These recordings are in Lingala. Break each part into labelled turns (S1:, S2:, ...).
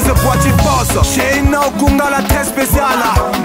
S1: ce poitiers boss. Chez Ina Okungala très spécial.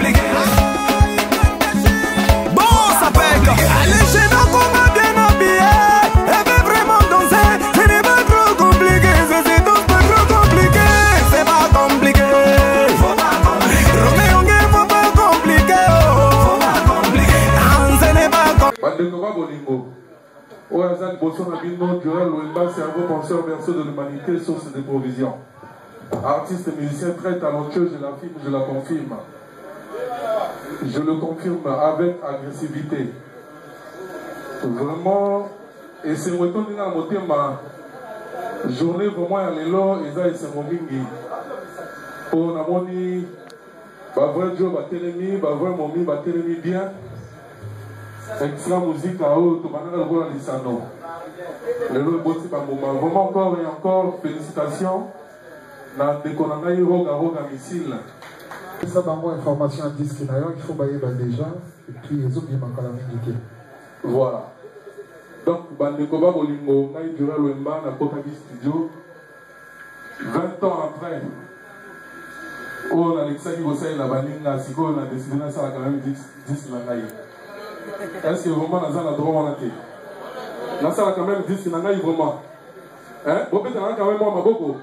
S1: Bon, ça pète. Allez chez Nakonga bien habillé. Elle veut vraiment danser. Ce n'est pas trop compliqué. C'est tout pas trop compliqué. C'est pas compliqué. Roméo Ngué, faut pas compliquer. Non, ce n'est pas compliqué.
S2: Oazan Bosson Abino, Joël Louemba, cerveau penseur berceau de l'humanité, source de provision. Artiste et musicien très talentueux, je l'affirme, je la confirme. Je le confirme avec agressivité. Vraiment, et c'est retourné dans mon thème, journée vraiment à l'élo, et ça, c'est mon bingi. Pour Namoni, bah vrai Joe, bah télémi, bah vrai Momi, bah télémi bien. Extra musique à haut, tout le monde a le salon. Le lot est beau, vraiment encore et encore, félicitations. Na déconnaï roga missile.
S3: Ça va moi information à disque il faut bailler déjà et puis les autres ils manquent la vie.
S2: Voilà. Donc Bandekoba Bolingo, Naï Dura Louemba, na Kotagi Studio. 20 ans après, on a Alexandre Bossay la Baninga, si on a décidé de ça quand même 10 Nangaï. Est-ce que vraiment dans la droit on a été? Là ça quand même 10 Nangaï vraiment. Hein? Vous pouvez quand même moi beaucoup.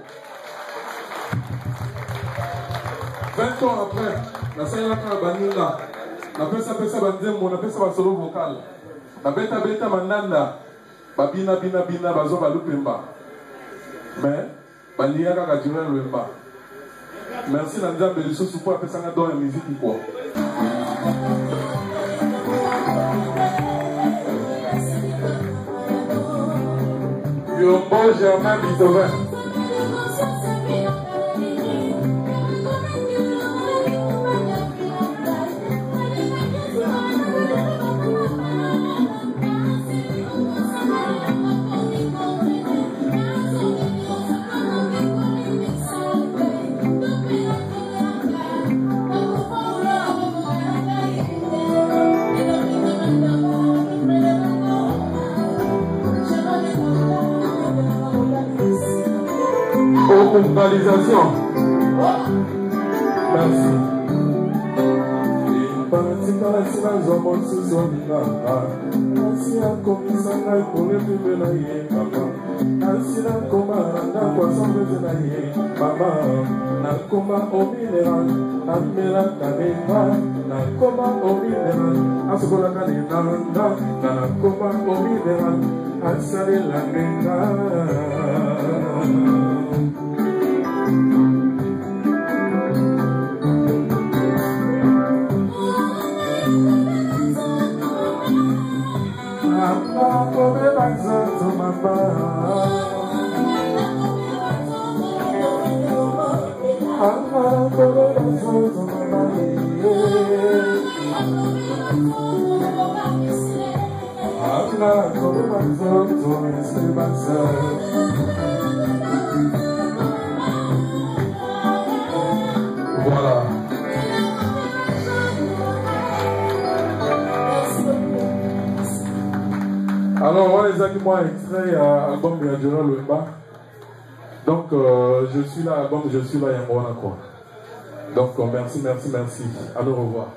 S2: 20 ans après, la salle a Baninga, la pesa bandemo, la pesa solo vocal, la beta mananda, babina bina bazo balupemba. Mais balia ka kadira Louemba. Merci na Nzambe de sous pour apesa na dans la musique quoi. Yombo Germain Beethoven. Réalisation. Merci. Voilà. Alors, on va les animaux extraits à l'album de Dura Louemba. Donc, je suis là, album, je suis là, il y a un quoi. Donc, merci. Alors, au revoir.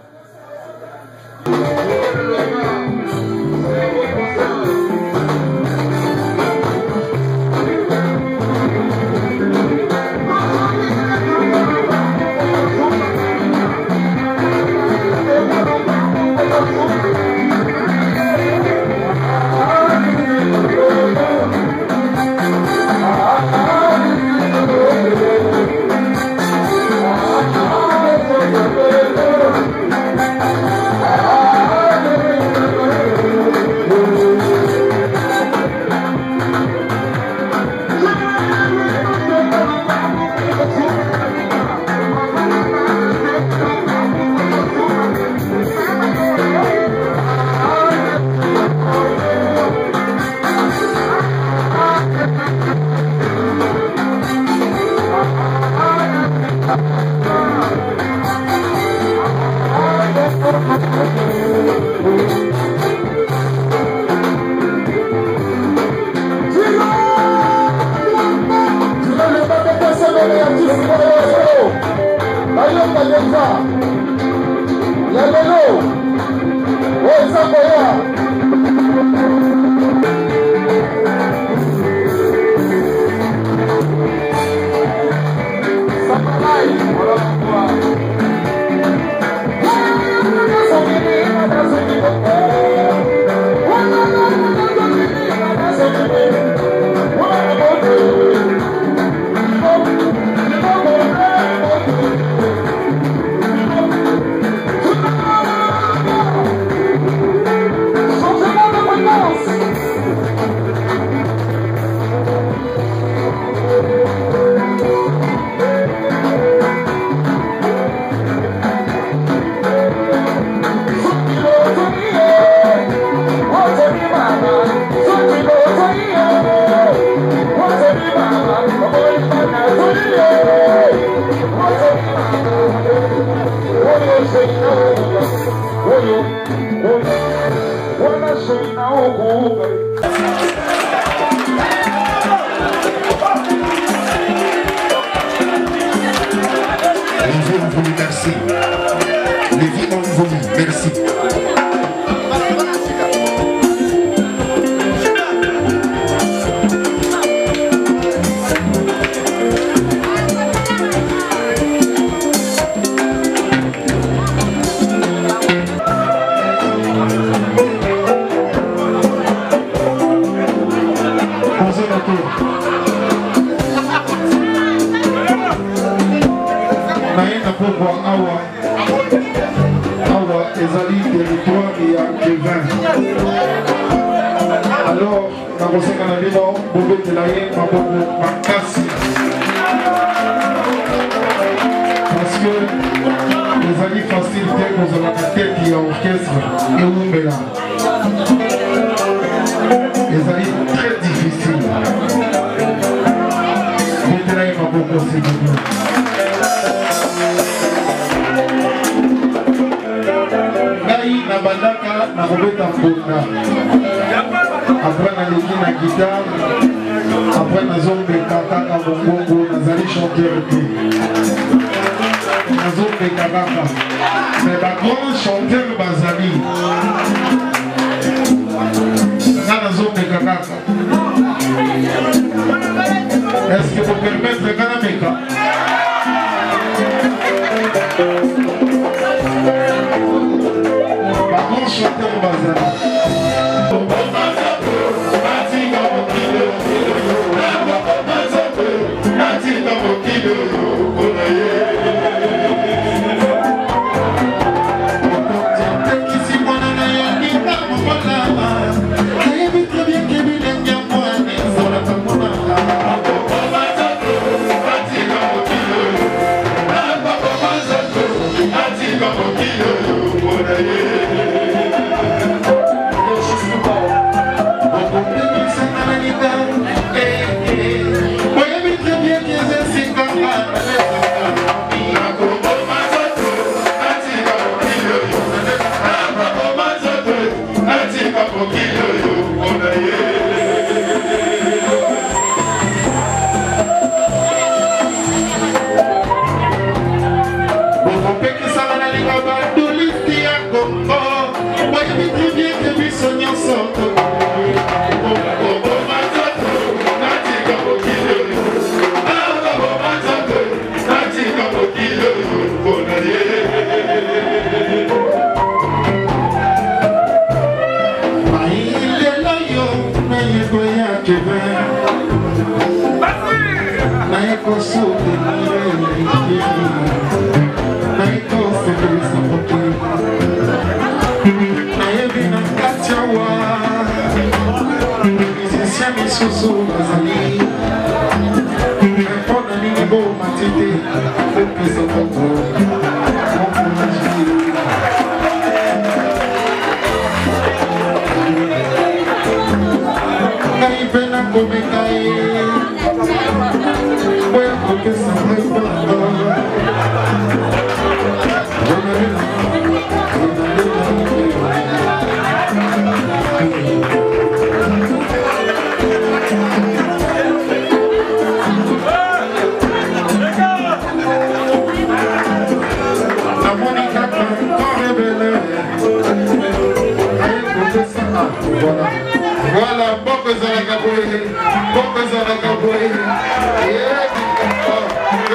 S4: Just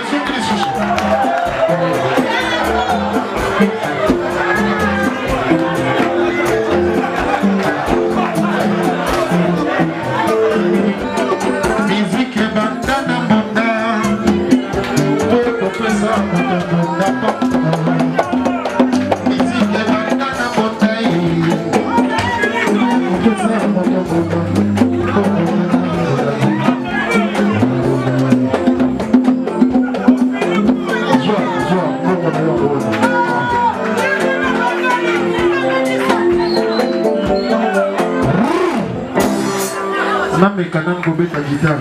S3: Kanan Gobeta guitare.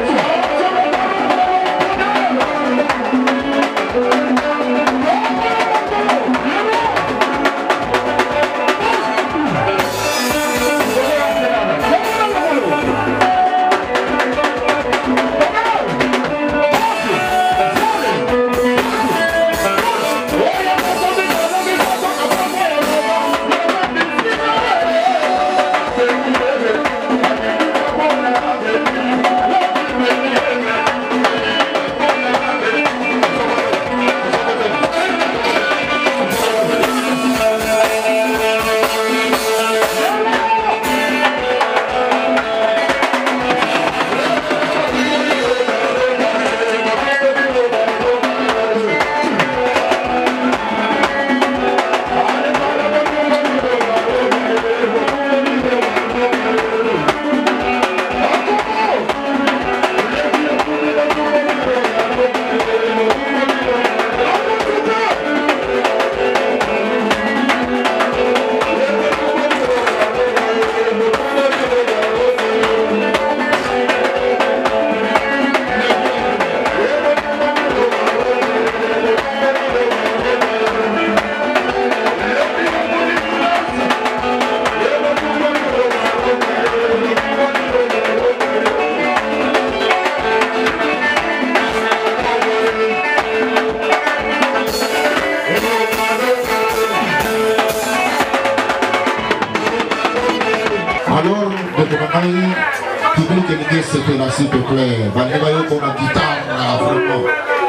S4: Public et les s'il te plaît. Valérie, qu'on a guitare, vraiment.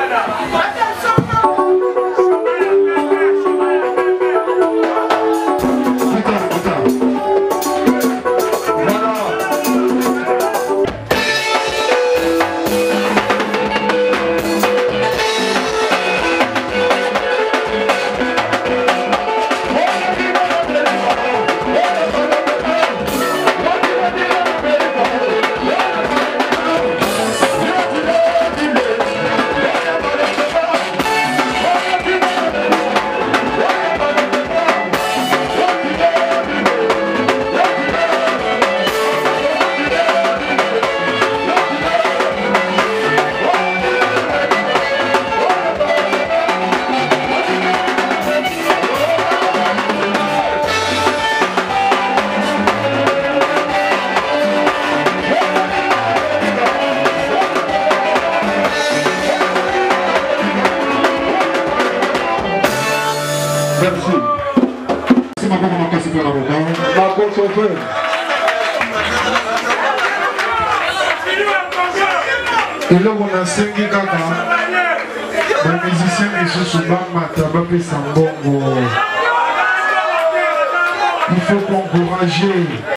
S3: Et là, on a 5 gars, les musiciens qui sont il faut encourager.